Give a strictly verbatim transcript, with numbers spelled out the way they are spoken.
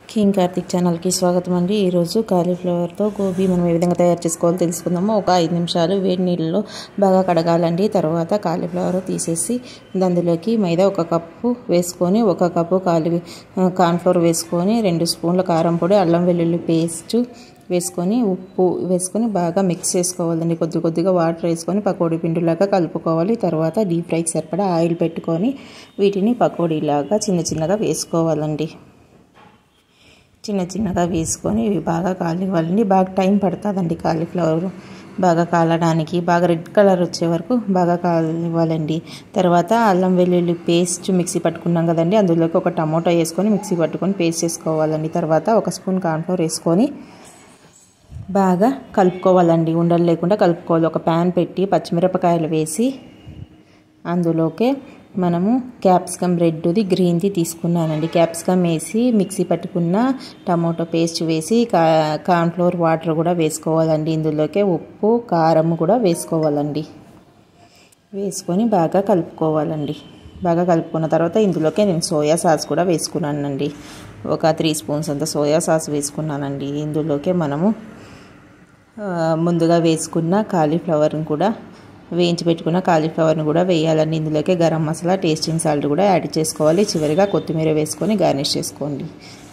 King Karthik ఛానల్కి స్వాగతం అండి. ఈరోజు కాలీఫ్లవర్తో గోబీ మనం ఏ విధంగా తయారు చేసుకోవాలో తెలుసుకుందాము. ఒక ఐదు నిమిషాలు వేడి నీళ్ళలో బాగా కడగాలండి. తర్వాత కాలీఫ్లవర్ తీసేసి అందులోకి మైదా ఒక కప్పు వేసుకొని, ఒక కప్పు కాలి కార్న్ఫ్లవర్ వేసుకొని, రెండు స్పూన్ల కారం పొడి, అల్లం వెల్లుల్లి పేస్ట్ వేసుకొని, ఉప్పు వేసుకొని బాగా మిక్స్ చేసుకోవాలండి. కొద్ది కొద్దిగా వాటర్ వేసుకొని పకోడీ పిండిలాగా కలుపుకోవాలి. తర్వాత డీప్ ఫ్రైకి సరిపడా ఆయిల్ పెట్టుకొని వీటిని పకోడీలాగా చిన్న చిన్నగా వేసుకోవాలండి. చిన్న చిన్నగా వేసుకొని ఇవి బాగా కాలివ్వాలండి. బాగా టైం పడుతుందండి కాలీఫ్లవర్ బాగా కాలడానికి. బాగా రెడ్ కలర్ వచ్చే వరకు బాగా కాలివ్వాలండి. తర్వాత అల్లం వెల్లుల్లి పేస్ట్ మిక్సీ పట్టుకున్నాం కదండి, అందులోకి ఒక టమోటా వేసుకొని మిక్సీ పట్టుకొని పేస్ట్ చేసుకోవాలండి. తర్వాత ఒక స్పూన్ కార్న్ఫ్లవర్ వేసుకొని బాగా కలుపుకోవాలండి. ఉండలు లేకుండా కలుపుకోవాలి. ఒక ప్యాన్ పెట్టి పచ్చిమిరపకాయలు వేసి అందులోకి మనము క్యాప్సికమ్ రెడ్ది గ్రీన్ది తీసుకున్నానండి. క్యాప్సికమ్ వేసి మిక్సీ పట్టుకున్న టమాటో పేస్ట్ వేసి కా కార్న్ఫ్లోర్ వాటర్ కూడా వేసుకోవాలండి. ఇందులోకి ఉప్పు కారం కూడా వేసుకోవాలండి. వేసుకొని బాగా కలుపుకోవాలండి. బాగా కలుపుకున్న తర్వాత ఇందులోకి నేను సోయా సాస్ కూడా వేసుకున్నానండి. ఒక త్రీ స్పూన్స్ అంత సోయా సాస్ వేసుకున్నానండి. ఇందులోకి మనము ముందుగా వేసుకున్న కాలీఫ్లవర్ని కూడా వేయించి పెట్టుకున్న కాలీఫ్లవర్ని కూడా వేయాలండి. ఇందులోకి గరం మసాలా, టేస్టింగ్ సాల్ట్ కూడా యాడ్ చేసుకోవాలి. చివరిగా కొత్తిమీర వేసుకొని గార్నిష్ చేసుకోండి.